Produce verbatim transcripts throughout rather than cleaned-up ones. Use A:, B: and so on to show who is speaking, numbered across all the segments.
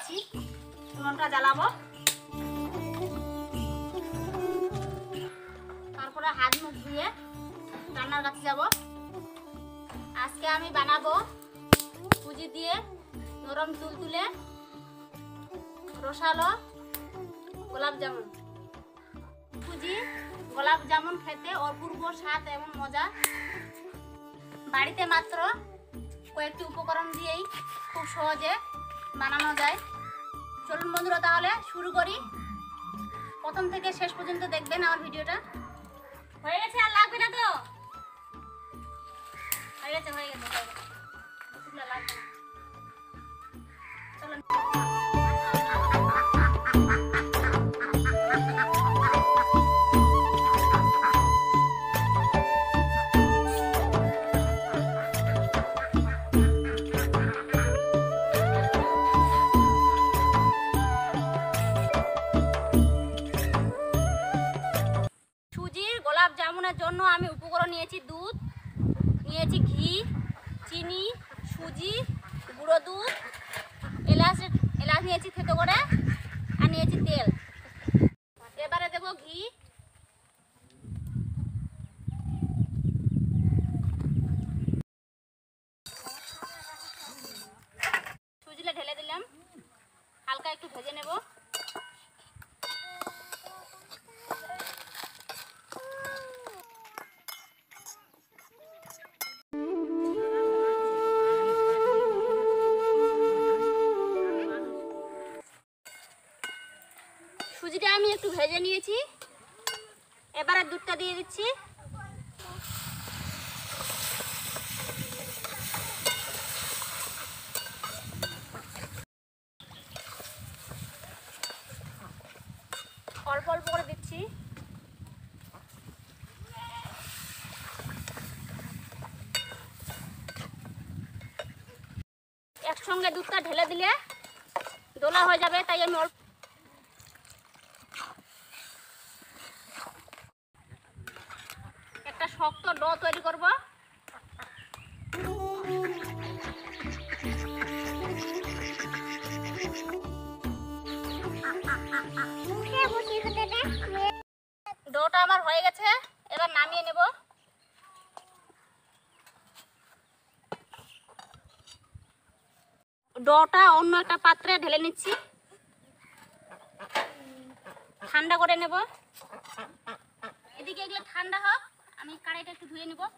A: দিচ্ছি, উনুনটা জ্বালাবো। তারপরে হাত মুখ ধুয়ে রান্নার কাছে যাব। আজকে আমি বানাবো সুজি দিয়ে নরম তুলতুলে রসালো গোলাপ জামুন। সুজি গোলাপ জামুন খেতে অপূর্ব স্বাদ এবং মজা। বাড়িতে মাত্র কয়েকটি উপকরণ দিয়েই খুব সহজে বানানো যায়। চলুন বন্ধুরা তাহলে শুরু করি। প্রথম থেকে শেষ পর্যন্ত দেখবেন আমার ভিডিওটা। হয়ে গেছে, আর লাগবে না তো? হয়ে গেছে হয়ে গেছে হয়ে গেছে লাগবে না। চলুন। জামুনের জন্য আমি উপকরণ নিয়েছি দুধ, নিয়েছি ঘি, চিনি, সুজি, গুঁড়ো দুধ, এলাচ এলাচ নিয়েছি থেতো করে, আর নিয়েছি তেল। এবারে দেবো ঘি। সুজিটা ঢেলে দিলাম, হালকা একটু ভেজে নেব। সুজিটা আমি একটু ভেজে নিয়েছি, এবারে দুধটা দিয়ে দিচ্ছি। অল্প অল্প করে দিচ্ছি। একসঙ্গে দুধটা ঢেলে দিলে দোলা হয়ে যাবে, তাই আমি অল্প একটা শক্ত ডো তৈরি করব। ডোটা আমার হয়ে গেছে, এবার নামিয়ে নেব। ডোটা অন্য একটা পাত্রে ঢেলে নিচ্ছি, ঠান্ডা করে নেব। এদিকে এগুলো ঠান্ডা হোক, আমি কড়াইটা একটু ধুয়ে নেব।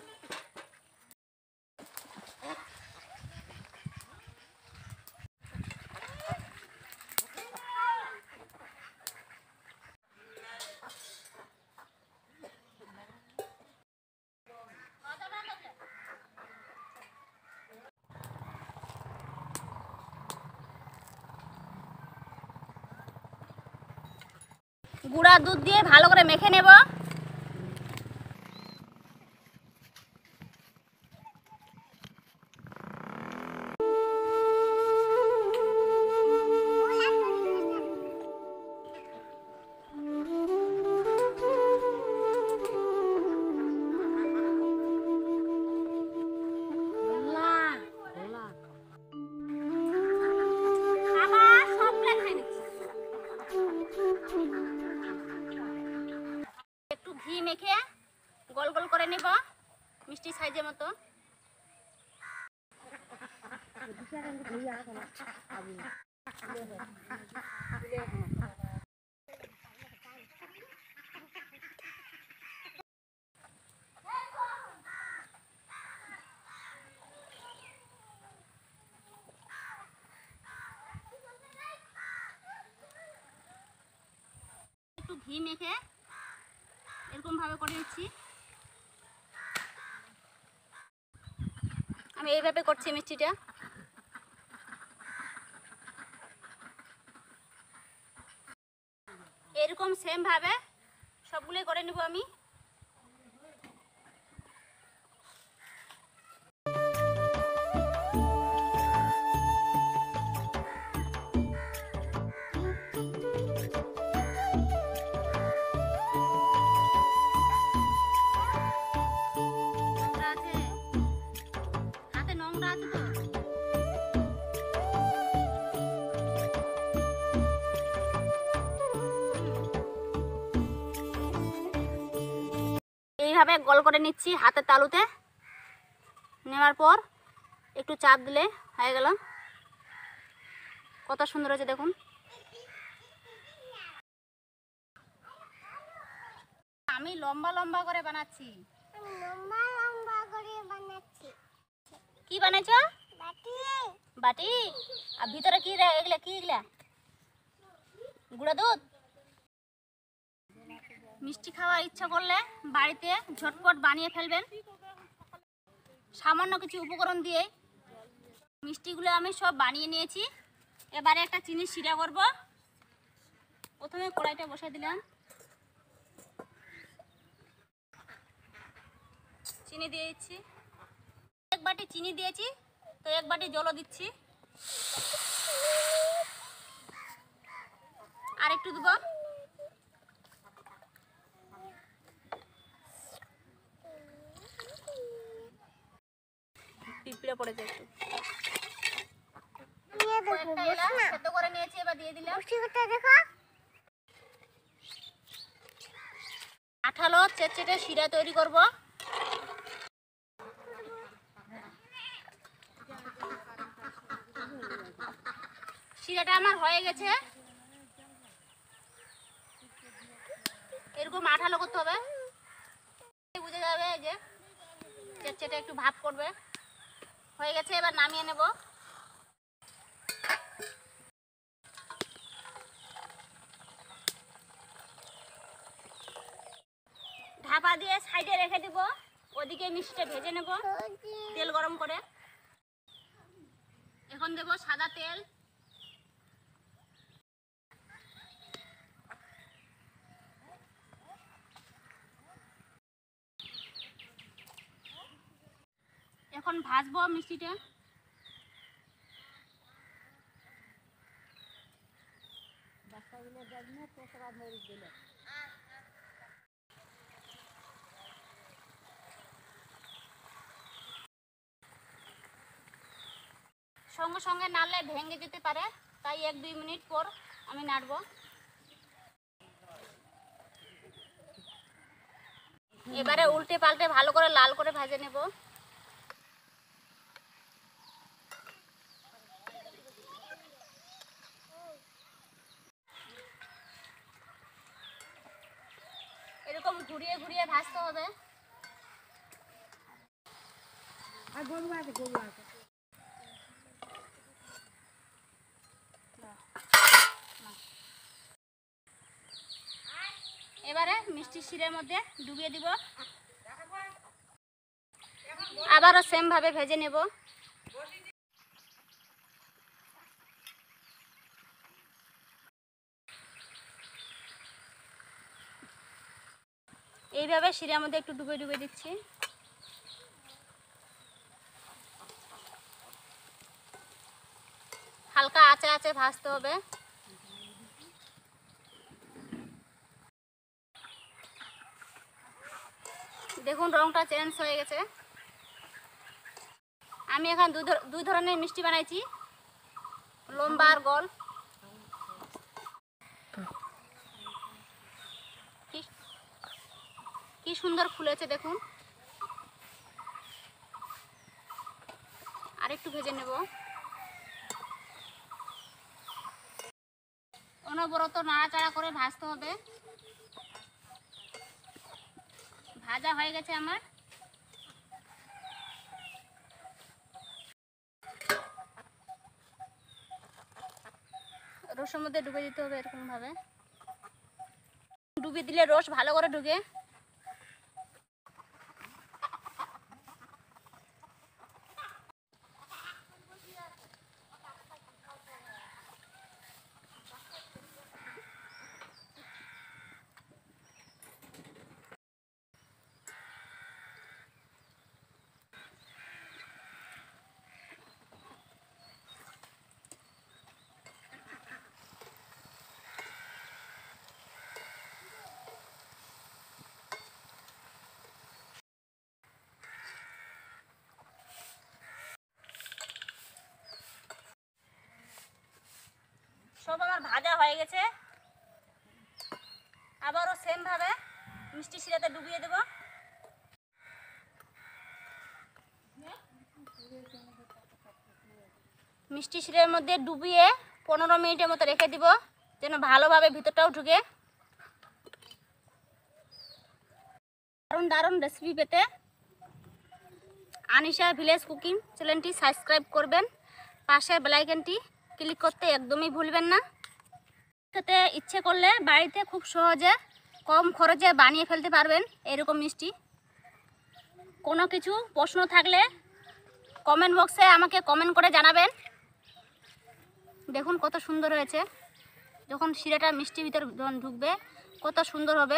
A: গুঁড়া দুধ দিয়ে ভালো করে মেখে নেব। একটু ঘি মেখে গোল গোল করে নেব মিষ্টি সাইজের মতো। একটু ঘি মেখে এরকম ভাবে করে দিচ্ছি। আমি এইভাবে করছি মিষ্টিটা। এরকম সেম ভাবে সবগুলো করে নেব আমি। এইভাবে গোল করে নিচ্ছি হাতের তালুতে। নেওয়ার পর একটু চাপ দিলে হয়ে গেল। কত সুন্দর হয়েছে দেখুন। আমি লম্বা লম্বা করে বানাচ্ছি।
B: লম্বা লম্বা করে বানাচ্ছি।
A: কি বানাইছো?
B: বাটি।
A: বাটি। আর ভিতরে কি রে এগুলা? কি এগুলা? গুঁড়া দুধ। মিষ্টি খাওয়ার ইচ্ছা করলে বাড়িতে ঝটপট বানিয়ে ফেলবেন সামান্য কিছু উপকরণ দিয়ে। মিষ্টিগুলো আমি সব বানিয়ে নিয়েছি। এবারে একটা চিনি শিরা করব। প্রথমে কড়াইটা বসিয়ে দিলাম, চিনি দিয়ে দিচ্ছি। এক বাটি চিনি দিয়েছি তো এক বাটি জলও দিচ্ছি। আর একটু দেব। পিঁপড়ে পড়েছে একটু। কয়েকটা এলাচ সেদ্ধ করে নিয়েছি, এবার দিয়ে দিলাম।
B: দেখো
A: আঠালো চেটচেটে শিরা তৈরি করব। শিরাটা আমার হয়ে গেছে। এরকম আঠালো করতে হবে, বুঝে যাবে যে চেটচেটে একটু ভাব করবে। হয়ে গেছে, এবার নামিয়ে নেব। ঢাকা দিয়ে সাইডে রেখে দেব। ওদিকে মিষ্টিটা ভেজে নেব তেল গরম করে। এখন দেব সাদা তেল। এখন ভাজবো মিষ্টিটা। সঙ্গে সঙ্গে নাড়লে ভেঙে যেতে পারে, তাই এক দুই মিনিট পর আমি নাড়বো। এবারে উল্টে পাল্টে ভালো করে লাল করে ভেজে নেব। এরকম ঘুরিয়ে ঘুরিয়ে ভাজতে হবে। এবারে মিষ্টি শিরার মধ্যে ডুবিয়ে দিব। আবারও সেম ভাবে ভেজে নেব। এইভাবে শিরার মধ্যে একটু ডুবে ডুবে দিচ্ছি। হালকা আঁচে আঁচে ভাজতে হবে। দেখুন রংটা চেঞ্জ হয়ে গেছে। আমি এখন দুই ধরনের মিষ্টি বানাইছি, লম্বা আর গোল। কি সুন্দর ফুলেছে দেখুন। আর একটু ভেজে নেব। অনবরত নাড়াচাড়া করে ভাজতে হবে। ভাজা হয়ে গেছে আমার। রসের মধ্যে ডুবে দিতে হবে এরকম ভাবে। ডুবে দিলে রস ভালো করে ঢুকে। সব আমার ভাজা হয়ে গেছে। আবারও সেম ভাবে মিষ্টি শিরাতে ডুবিয়ে দেব। মিষ্টি শিরের মধ্যে ডুবিয়ে পনেরো মিনিটের মতো রেখে দিব, যেন ভালোভাবে ভিতরটাও ঢুকে। দারুণ দারুণ রেসিপি পেতে আনিশা ভিলেজ কুকিং চ্যানেলটি সাবস্ক্রাইব করবেন, পাশের বেল আইকনটি ক্লিক করতে একদমই ভুলবেন না। খেতে ইচ্ছে করলে বাড়িতে খুব সহজে কম খরচে বানিয়ে ফেলতে পারবেন এরকম মিষ্টি। কোনো কিছু প্রশ্ন থাকলে কমেন্ট বক্সে আমাকে কমেন্ট করে জানাবেন। দেখুন কত সুন্দর হয়েছে, যখন শিরাটা মিষ্টির ভিতর যখন ঢুকবে কত সুন্দর হবে।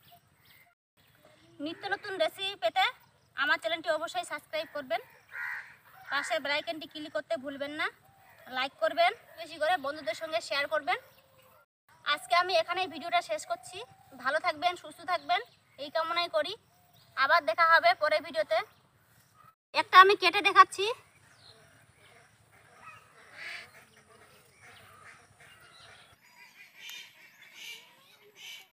A: নিত্য নতুন রেসিপি পেতে আমার চ্যানেলটি অবশ্যই সাবস্ক্রাইব করবেন, পাশের বেল আইকনটি ক্লিক করতে ভুলবেন না। লাইক করবেন, বেশি করে বন্ধুদের সঙ্গে শেয়ার করবেন। আজকে আমি এখানেই ভিডিওটা শেষ করছি। ভালো থাকবেন, সুস্থ থাকবেন এই কামনাই করি। আবার দেখা হবে পরের ভিডিওতে। একটা আমি কেটে দেখাচ্ছি।